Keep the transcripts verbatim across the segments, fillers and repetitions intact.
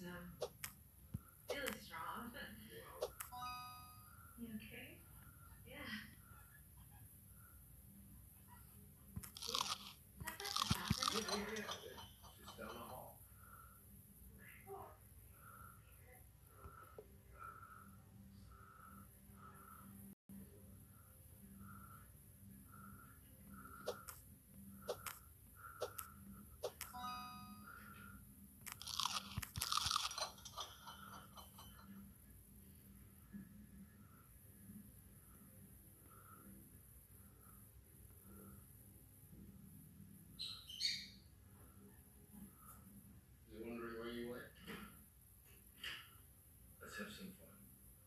um, really strong. You okay? Yeah. That's the bathroom. Yeah, yeah, yeah. Just down the hall. You're wondering where you went? Let's have some fun.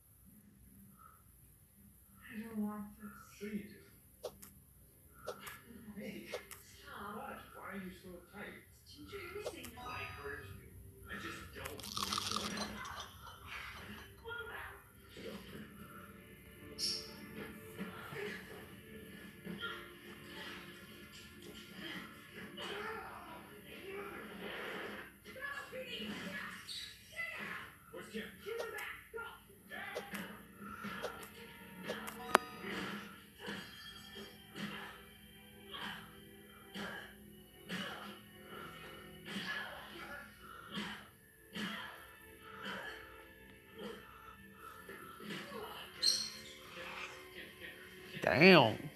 I don't want this. Sure you do. Hey, Stop. what? Why are you so tight? Ginger, you're missing now. I heard you. I just don't believe you. Where's Kim? Give her back. Go. Damn.